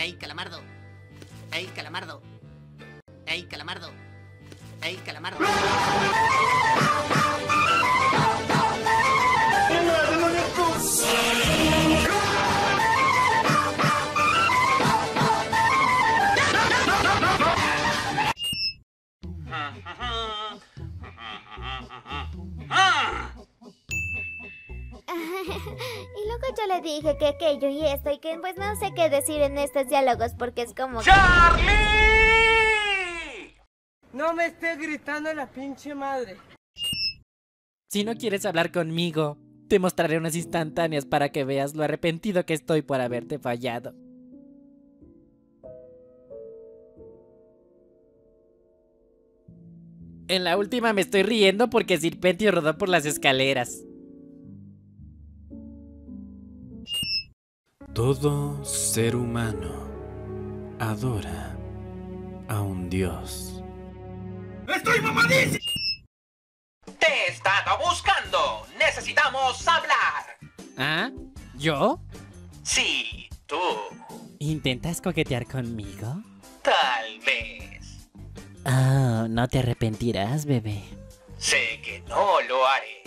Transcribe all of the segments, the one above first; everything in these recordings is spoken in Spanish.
¡Ey, Calamardo! ¡Ey, Calamardo! ¡Ey, Calamardo! ¡Ey, Calamardo! Y luego yo le dije que aquello y esto y que pues no sé qué decir en estos diálogos porque es como... ¡Charlie! No me estés gritando la pinche madre. Si no quieres hablar conmigo, te mostraré unas instantáneas para que veas lo arrepentido que estoy por haberte fallado. En la última me estoy riendo porque Sirpentio rodó por las escaleras. Todo ser humano adora a un dios. ¡Estoy mamadísimo! Te he estado buscando. Necesitamos hablar. ¿Ah? ¿Yo? Sí, tú. ¿Intentas coquetear conmigo? Tal vez. Ah, no te arrepentirás, bebé. Sé que no lo haré.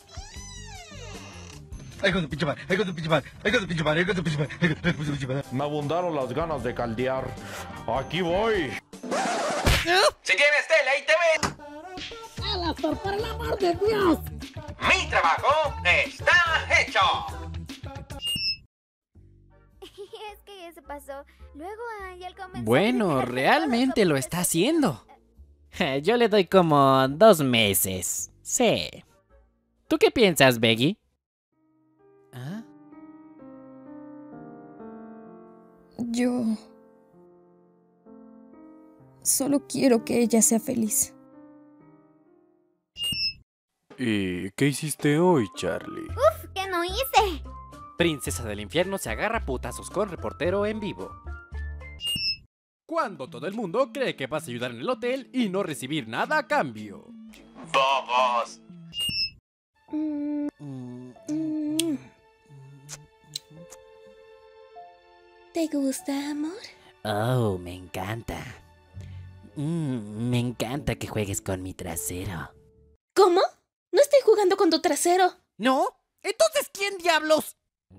Me abundaron las ganas de caldear. Aquí voy. Si tienes tele y TV. ¡Alastor, por el amor de Dios! Mi trabajo está hecho. Es que eso pasó. Luego Ángel comenzó... Bueno, realmente lo está haciendo. Yo le doy como 2 meses. Sí. ¿Tú qué piensas, Beggy? ¿Ah? Yo... solo quiero que ella sea feliz. ¿Y qué hiciste hoy, Charlie? ¡Uf! ¿Qué no hice? Princesa del Infierno se agarra a putazos con reportero en vivo. Cuando todo el mundo cree que vas a ayudar en el hotel y no recibir nada a cambio. Bobos. ¿Te gusta, amor? Oh, me encanta. Me encanta que juegues con mi trasero. ¿Cómo? No estoy jugando con tu trasero. ¿No? Entonces, ¿quién diablos?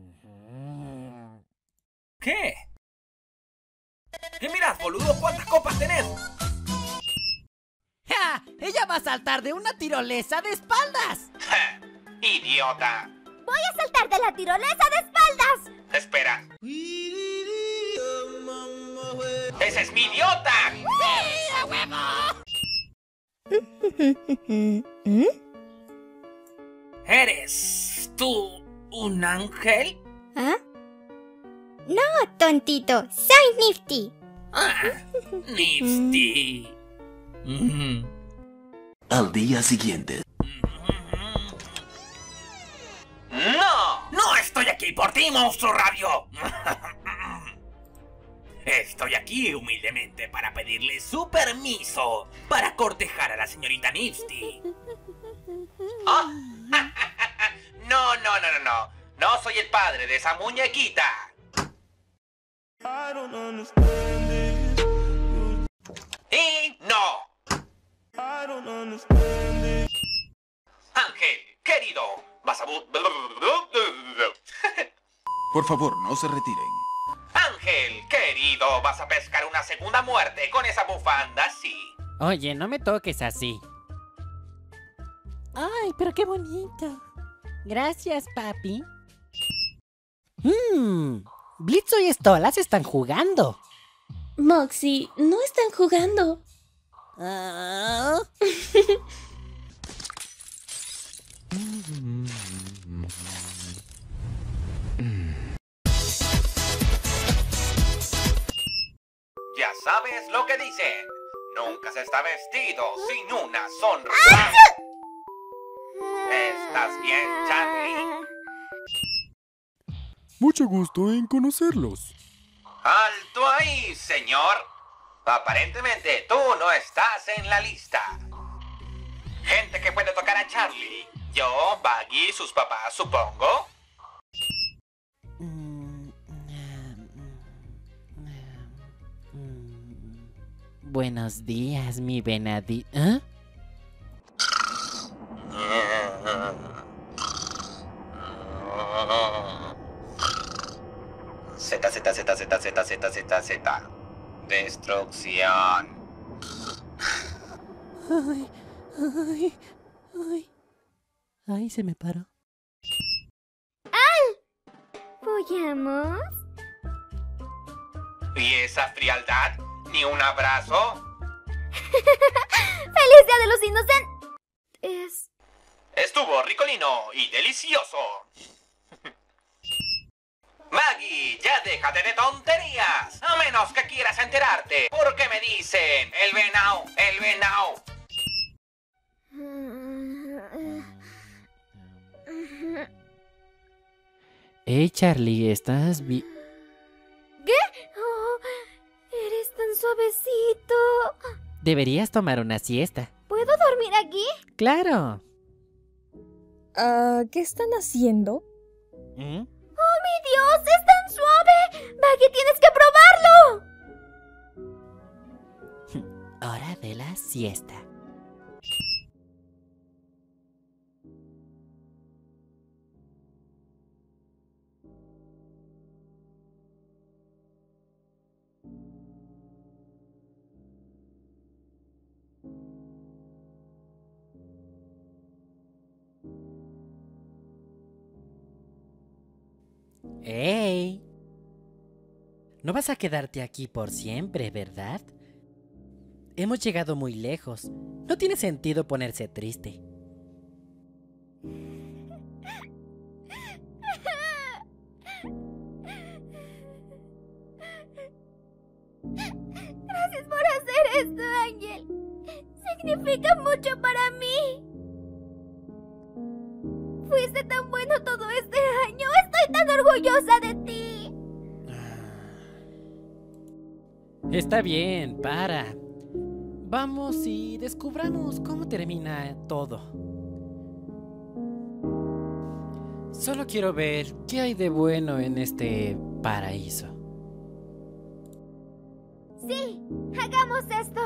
¿Qué? ¿Qué miras, boludo? ¿Cuántas copas tenés? ¡Ja! ¡Ella va a saltar de una tirolesa de espaldas! ¡Idiota! ¡Voy a saltar de la tirolesa de espaldas! Espera. ¡Ese es mi idiota! ¡Sí, a huevo! ¿Eres tú un ángel? ¿Ah? No, tontito. Soy Nifty. Ah, Nifty. Al día siguiente. ¡No! ¡No estoy aquí por ti, monstruo rabio! Estoy aquí humildemente para pedirle su permiso para cortejar a la señorita Nifty. ¿Ah? No, no, no, no, no. No soy el padre de esa muñequita. Y no. Ángel, querido, vas a... Por favor, no se retiren. Ángel, querido, vas a pescar una segunda muerte con esa bufanda, sí. Oye, no me toques así. Ay, pero qué bonito. Gracias, papi. Blitzo y Stolas están jugando. Moxie, no están jugando. Ah. Ya sabes lo que dicen. Nunca se está vestido sin una sonrisa. ¿Estás bien, Charlie? Mucho gusto en conocerlos. ¡Alto ahí, señor! Aparentemente tú no estás en la lista. Gente que puede tocar a Charlie. Yo, Baggy, sus papás, supongo. Buenos días, mi venadito. ¿Ah? Z, Z, Z, Z, Z, Z, Z, Z. Destrucción. Ay, ay, ay. Ay, se me paró. ¿Follamos? ¿Y esa frialdad? ¿Ni un abrazo? ¡Feliz Día de los Inocentes! Estuvo ricolino y delicioso. Maggie, ya déjate de tonterías. A menos que quieras enterarte. ¿Por qué me dicen el venao, el venao? Hey, Charlie, ¿estás bien? ¿Qué? Oh, eres tan suavecito. Deberías tomar una siesta. ¿Puedo dormir aquí? ¡Claro! ¿Qué están haciendo? ¿Mm? ¡Oh, mi Dios! ¡Es tan suave! ¡Maggie, tienes que probarlo! Hora de la siesta. ¡Hey! No vas a quedarte aquí por siempre, ¿verdad? Hemos llegado muy lejos. No tiene sentido ponerse triste. Gracias por hacer esto, Ángel. Significa mucho para mí. Fuiste tan bueno todo este año. Estoy tan orgullosa de ti. Está bien, para. Vamos y descubramos cómo termina todo. Solo quiero ver qué hay de bueno en este paraíso. Sí, hagamos esto.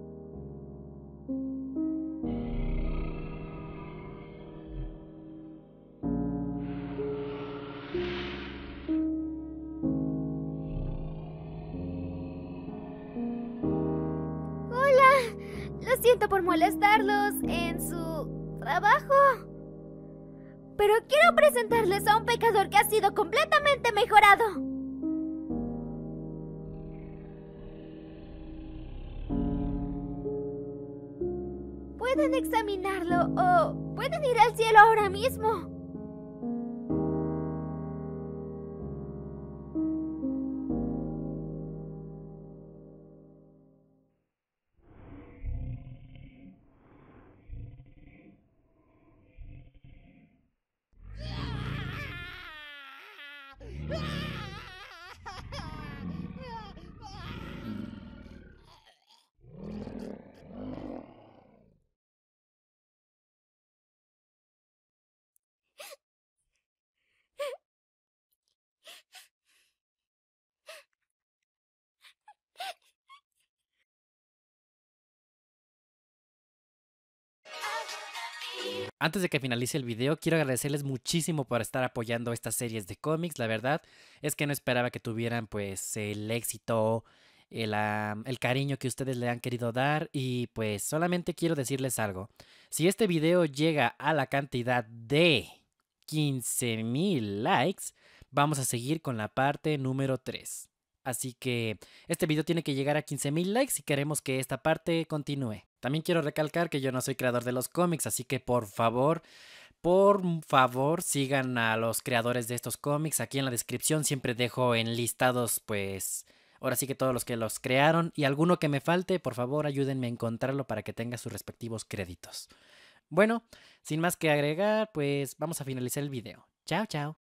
Lo siento por molestarlos en su trabajo. Pero quiero presentarles a un pecador que ha sido completamente mejorado. Pueden examinarlo o pueden ir al cielo ahora mismo. Antes de que finalice el video, quiero agradecerles muchísimo por estar apoyando estas series de cómics. La verdad es que no esperaba que tuvieran pues el éxito, el cariño que ustedes le han querido dar. Y pues solamente quiero decirles algo. Si este video llega a la cantidad de 15,000 likes, vamos a seguir con la parte número 3. Así que este video tiene que llegar a 15,000 likes si queremos que esta parte continúe. También quiero recalcar que yo no soy creador de los cómics, así que por favor sigan a los creadores de estos cómics. Aquí en la descripción siempre dejo enlistados, pues, ahora sí que todos los que los crearon. Y alguno que me falte, por favor ayúdenme a encontrarlo para que tenga sus respectivos créditos. Bueno, sin más que agregar, pues vamos a finalizar el video. Chao, chao.